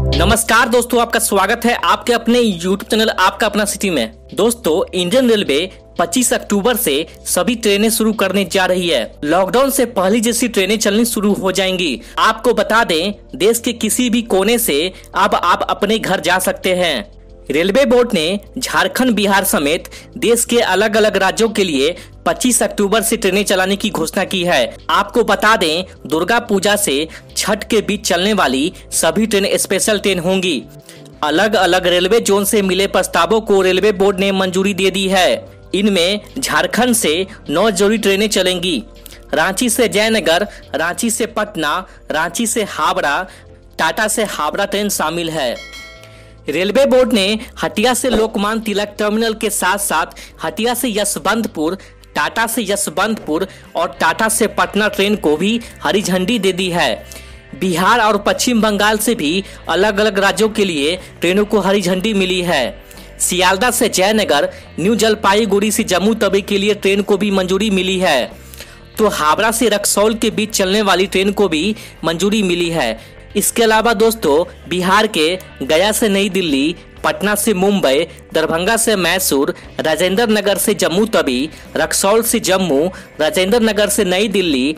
नमस्कार दोस्तों, आपका स्वागत है आपके अपने YouTube चैनल आपका अपना सिटी में। दोस्तों, इंडियन रेलवे 25 अक्टूबर से सभी ट्रेनें शुरू करने जा रही है। लॉकडाउन से पहले जैसी ट्रेनें चलनी शुरू हो जाएंगी। आपको बता दें, देश के किसी भी कोने से अब आप अपने घर जा सकते हैं। रेलवे बोर्ड ने झारखंड, बिहार समेत देश के अलग अलग राज्यों के लिए 25 अक्टूबर से ट्रेनें चलाने की घोषणा की है। आपको बता दें, दुर्गा पूजा से छठ के बीच चलने वाली सभी ट्रेन स्पेशल ट्रेन होंगी। अलग अलग रेलवे जोन से मिले प्रस्तावों को रेलवे बोर्ड ने मंजूरी दे दी है। इनमें झारखंड से 9 जोड़ी ट्रेनें चलेंगी। रांची से जयनगर, रांची से पटना, रांची से हावड़ा, टाटा से हावड़ा ट्रेन शामिल है। रेलवे बोर्ड ने हटिया से लोकमान्य तिलक टर्मिनल के साथ साथ हटिया से यशवंतपुर, टाटा से यशवंतपुर और टाटा से पटना ट्रेन को भी हरी झंडी दे दी है। बिहार और पश्चिम बंगाल से भी अलग अलग राज्यों के लिए ट्रेनों को हरी झंडी मिली है। सियालदह से जयनगर, न्यू जलपाईगुड़ी से जम्मू तवी के लिए ट्रेन को भी मंजूरी मिली है। तो हावड़ा से रक्सौल के बीच चलने वाली ट्रेन को भी मंजूरी मिली है। इसके अलावा दोस्तों, बिहार के गया से नई दिल्ली, पटना से मुंबई, दरभंगा से मैसूर, राजेंद्र नगर से जम्मू तवी, रक्सौल से जम्मू, राजेंद्र नगर से नई दिल्ली,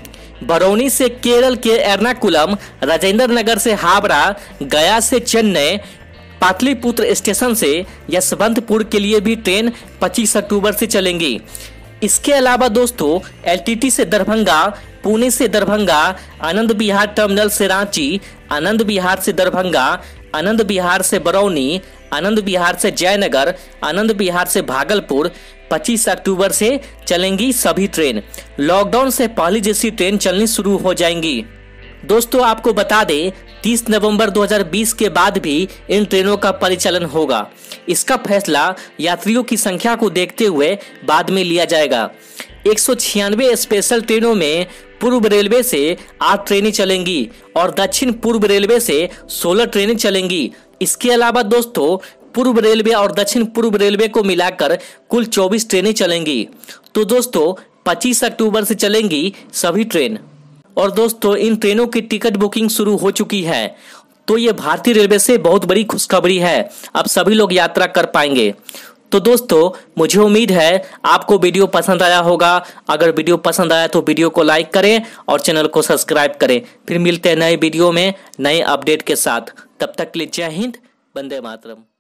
बरौनी से केरल के एर्नाकुलम, राजेंद्र नगर से हावड़ा, गया से चेन्नई, पाटलिपुत्र स्टेशन से यशवंतपुर के लिए भी ट्रेन 25 अक्टूबर से चलेंगी। इसके अलावा दोस्तों, एलटीटी से दरभंगा, पुणे से दरभंगा, आनंद विहार टर्मिनल से रांची, आनंद विहार से दरभंगा, आनंद विहार से बरौनी, आनंद विहार से जयनगर, आनंद विहार से भागलपुर 25 अक्टूबर से चलेंगी सभी ट्रेन। लॉकडाउन से पहले जैसी ट्रेन चलनी शुरू हो जाएंगी। दोस्तों, आपको बता दें, 30 नवंबर 2020 के बाद भी इन ट्रेनों का परिचालन होगा। इसका फैसला यात्रियों की संख्या को देखते हुए बाद में लिया जाएगा। 196 स्पेशल ट्रेनों में पूर्व रेलवे से 8 ट्रेनें चलेंगी और दक्षिण पूर्व रेलवे से 16 ट्रेनें चलेंगी। इसके अलावा दोस्तों, पूर्व रेलवे और दक्षिण पूर्व रेलवे को मिलाकर कुल 24 ट्रेनें चलेंगी। तो दोस्तों, 25 अक्टूबर से चलेंगी सभी ट्रेन। और दोस्तों, इन ट्रेनों की टिकट बुकिंग शुरू हो चुकी है। तो ये भारतीय रेलवे से बहुत बड़ी खुशखबरी है। अब सभी लोग यात्रा कर पाएंगे। तो दोस्तों, मुझे उम्मीद है आपको वीडियो पसंद आया होगा। अगर वीडियो पसंद आया तो वीडियो को लाइक करें और चैनल को सब्सक्राइब करें। फिर मिलते हैं नए वीडियो में नए अपडेट के साथ। तब तक के लिए जय हिंद, वंदे मातरम।